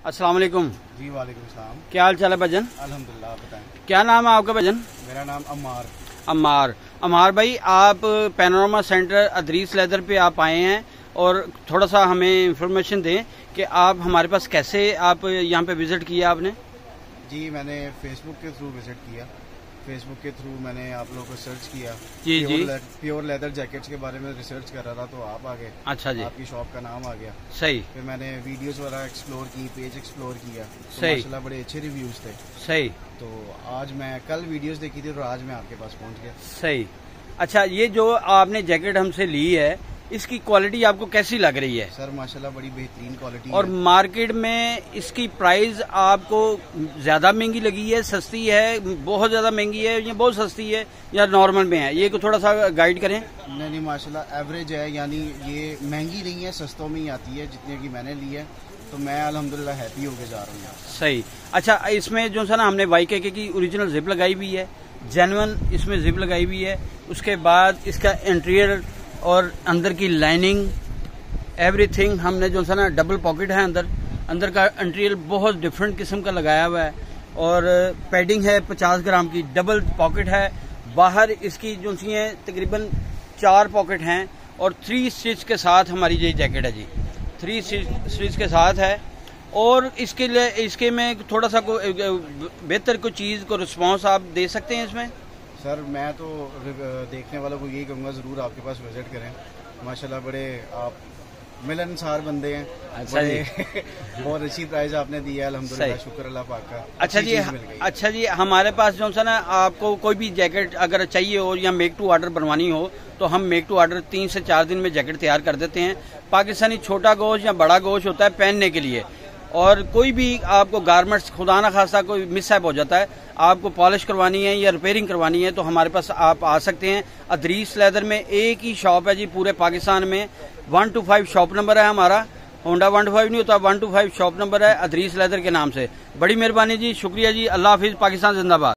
अस्सलाम वालेकुम। जी वालेकुम सलाम। क्या हाल चाल है भजन? अल्हम्दुलिल्लाह। आप बताएं। क्या नाम है आपका भजन? मेरा नाम अम्मार। अम्मार भाई, आप पैनोरमा सेंटर अदरीस लेदर पे आप आए हैं और थोड़ा सा हमें इंफॉर्मेशन दें कि आप हमारे पास कैसे आप यहाँ पे विजिट किया आपने? जी मैंने फेसबुक के थ्रू विजिट किया। फेसबुक के थ्रू मैंने आप लोगों को सर्च किया। जी प्योर लेदर जैकेट्स के बारे में रिसर्च कर रहा था तो आप आ गए। अच्छा जी, आपकी शॉप का नाम आ गया। सही। फिर मैंने वीडियोस वगैरह एक्सप्लोर की, पेज एक्सप्लोर किया तो सही, माशाल्लाह बड़े अच्छे रिव्यूज थे। सही। तो आज मैं कल वीडियोस देखी थी और आज मैं आपके पास पहुंच गया। सही। अच्छा, ये जो आपने जैकेट हमसे ली है इसकी क्वालिटी आपको कैसी लग रही है? सर माशाल्लाह बड़ी बेहतरीन क्वालिटी और है। मार्केट में इसकी प्राइस आपको ज्यादा महंगी लगी है, सस्ती है, बहुत ज्यादा महंगी है या बहुत सस्ती है या नॉर्मल में है? ये को थोड़ा सा गाइड करें। नहीं माशाल्लाह एवरेज है, यानी ये महंगी नहीं है, सस्तों में ही आती है जितने की मैंने ली है। तो मैं अल्हम्दुलिल्लाह हैप्पी होके जा रहा हूँ। सही। अच्छा, इसमें जो सा ना हमने YKK की ओरिजिनल जिप लगाई हुई है, जेन्युइन इसमें जिप लगाई हुई है। उसके बाद इसका इंटीरियर और अंदर की लाइनिंग एवरीथिंग हमने जो सा ना डबल पॉकेट है, अंदर का इंटीरियर बहुत डिफरेंट किस्म का लगाया हुआ है और पैडिंग है 50 ग्राम की, डबल पॉकेट है। बाहर इसकी जो सी है तकरीबन 4 पॉकेट हैं और 3 स्टिच के साथ हमारी ये जैकेट है जी, 3 स्टिच के साथ है। और इसके लिए इसके में थोड़ा सा बेहतर कोई चीज़ को रिस्पॉन्स आप दे सकते हैं इसमें? सर मैं तो देखने वालों को यही कहूँगा ज़रूर आपके पास विजिट करें। माशाल्लाह बड़े आप मिलनसार बंदे हैं। अच्छा जी। बहुत अच्छी प्राइस आपने दी है, अल्हम्दुलिल्लाह, शुक्र अल्लाह पाक का। अच्छा जी, हमारे पास जो है ना आपको कोई भी जैकेट अगर चाहिए हो या मेक टू ऑर्डर बनवानी हो तो हम मेक टू ऑर्डर 3 से 4 दिन में जैकेट तैयार कर देते हैं। पाकिस्तानी छोटा गोश्त या बड़ा गोश्त होता है पहनने के लिए, और कोई भी आपको गारमेंट्स खुदा ना खासा कोई मिसहैप हो जाता है, आपको पॉलिश करवानी है या रिपेयरिंग करवानी है तो हमारे पास आप आ सकते हैं। अदरीस लेदर में एक ही शॉप है जी पूरे पाकिस्तान में। 125 शॉप नंबर है हमारा, होंडा 125 नहीं होता, 125 शॉप नंबर है अदरीस लेदर के नाम से। बड़ी मेहरबानी जी, शुक्रिया जी, अल्लाह हाफिज, पाकिस्तान जिंदाबाद।